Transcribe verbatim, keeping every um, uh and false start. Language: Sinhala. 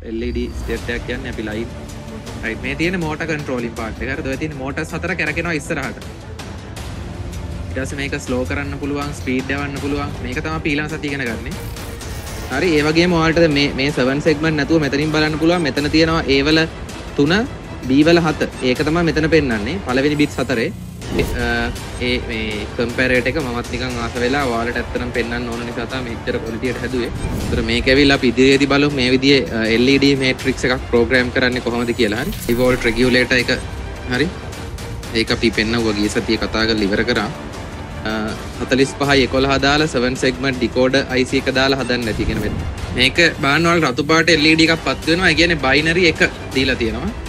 L E D ස්ටේට් එකක් කියන්නේ අපි ලයිව් රයිට් මේ තියෙන මෝටර් කන්ට්‍රෝලින් පාර්ට් එක. හරිද? ඔය තියෙන මෝටර්ස් හතර කැරකෙනවා ඉස්සරහට. ඊට පස්සේ මේක ස්ලෝ කරන්න පුළුවන්, ස්පීඩ් යවන්න පුළුවන්. මේක තමයි අපි ඊළඟ සතිය ඉගෙන ගන්නෙ. හරි ඒ වගේම ඔයාලට මේ මේ seven segment නැතුව මෙතනින් බලන්න පුළුවන්. මෙතන තියෙනවා A වල three B වල seven. ඒක තමයි මෙතන පෙන්නන්නේ. පළවෙනි bits හතරේ. ඒ මේ කම්පැරේටර් එක මමත් නිකන් ආස වෙලා ඔයාලට ඇත්තටම පෙන්වන්න ඕන නිසා තමයි මෙච්චර ක්වොලිටි එකට හැදුවේ. ඒතර මේක ඇවිල්ලා අපි ඉදිරියේදී බලමු මේ විදිහේ L E D matrix එකක් ප්‍රෝග්‍රෑම් කරන්නේ කොහොමද කියලා. හරි. high volt regulator එක හරි. ඒක අපි පෙන්වුවා ගිය සතියේ කතා කරලා ඉවර කරා. forty-five eleven දාලා seven segment decoder I C එක දාලා හදන්න නැති කියන මේක බලන්න ඔයාලට රතු පාට L E D එකක් පත් වෙනවා. ඒ කියන්නේ binary එක දීලා තියෙනවා.